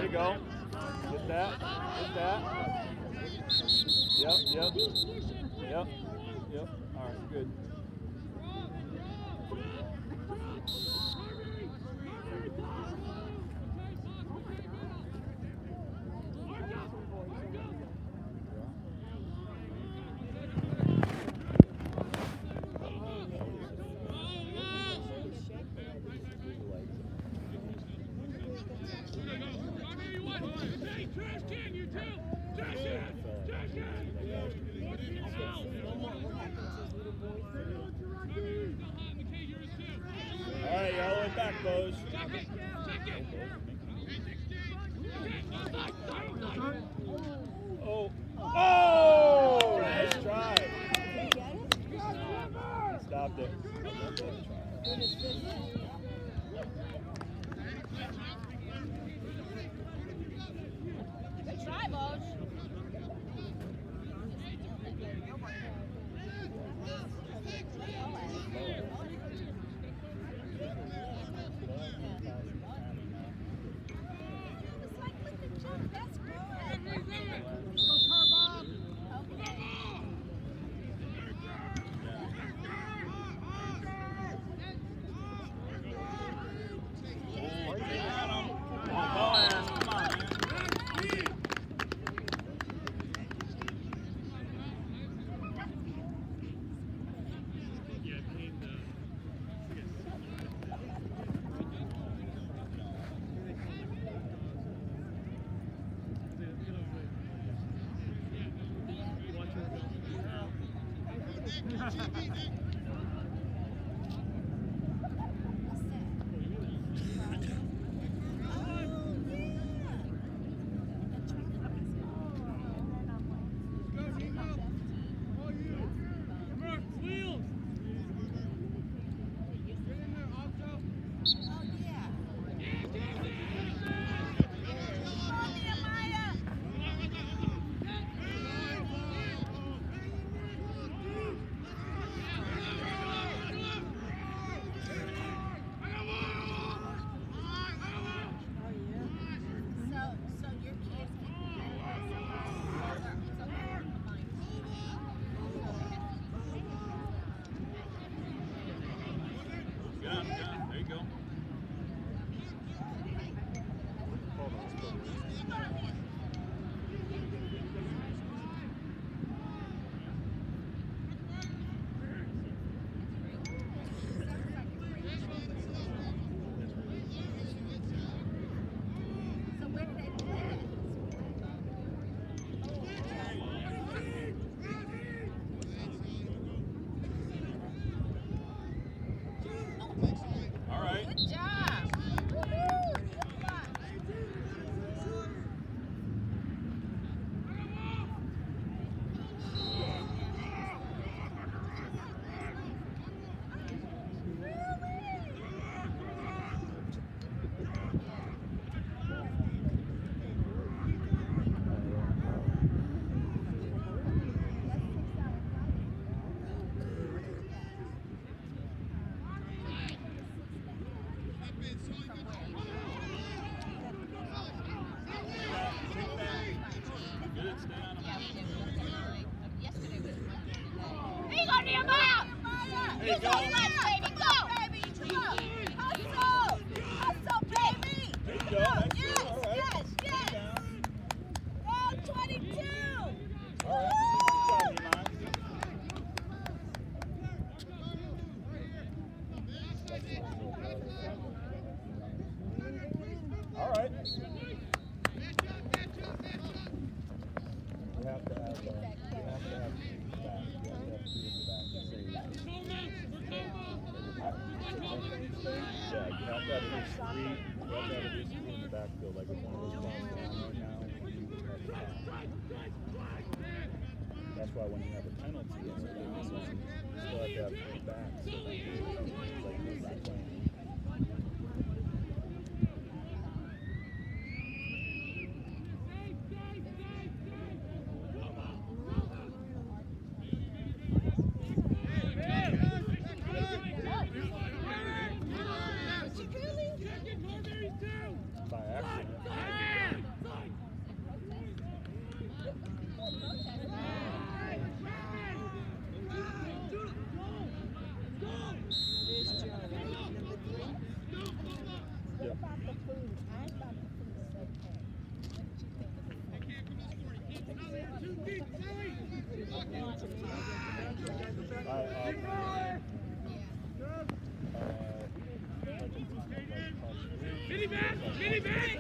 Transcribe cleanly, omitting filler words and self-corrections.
you go. Get that. Get that. Yep. All right, good. All right, y'all went back, Bose. Oh, nice try. Stopped it. Good try, Bose. There you go. All right. Good job. There you go. Baby, go! Hustle, baby! There you go. That's good. All right. Yes. Oh, 22! All right. Good job, Iman. All right. You have to have two in the back. Yeah, you have to have at least three. You have to have at least three in the backfield, like if one of those bombs down right now. That's why when you have a penalty, it's you still have to have three backs. So like they're not playing. By accident. Mini back!